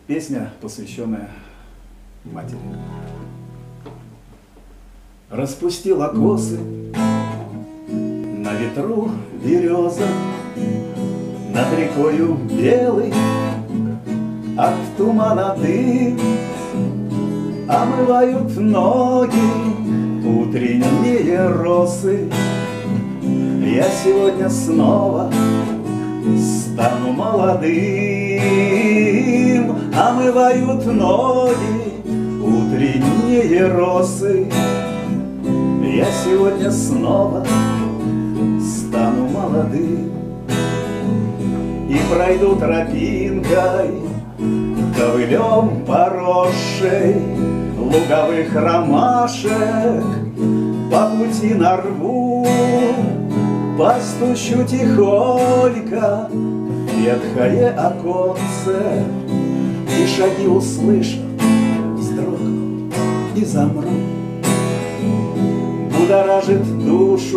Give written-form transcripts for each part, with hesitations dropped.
Песня, посвященная матери. Распустила косы на ветру береза, над рекою белый от тумана дым, омывают ноги утренние росы. Я сегодня снова стану молодым, омывают ноги утренние росы. Я сегодня снова стану молодым и пройду тропинкой ковылем поросшей луговых ромашек, по пути нарву, постучу тихонько в ветхое оконце, и шаги услышу, вздрогну и замру. Будоражит душу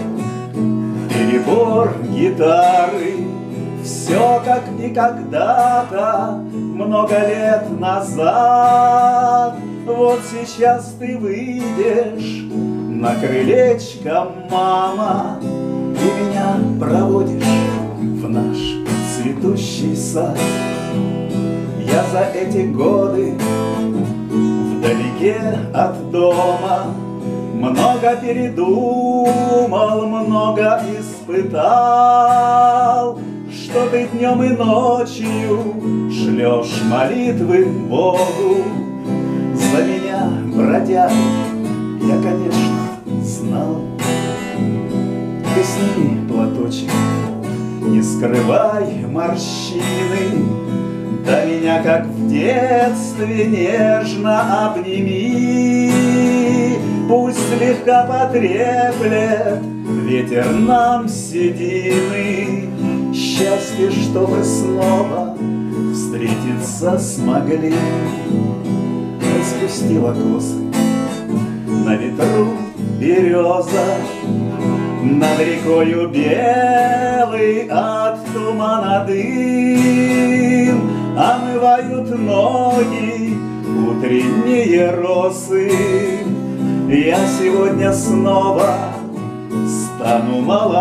перебор гитары, все как никогда-то, много лет назад. Вот сейчас ты выйдешь на крылечко, мама, и меня проводишь в наш цветущий сад. Я за эти годы вдалеке от дома много передумал, много испытал, что ты днем и ночью шлешь молитвы Богу за меня, бродяг, я, конечно, знал. Ты сними платочек, не скрывай морщины, да меня, как в детстве, нежно обними. Пусть слегка потреплет ветер нам седины, счастье, что мы снова встретиться смогли. Распустила косы на ветру береза, над рекою белый от тумана дым, омывают ноги утренние росы. Я сегодня снова стану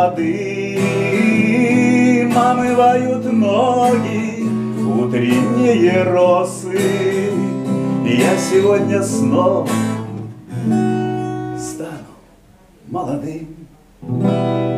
молодым, омывают ноги утренние росы. Я сегодня снова стану молодым.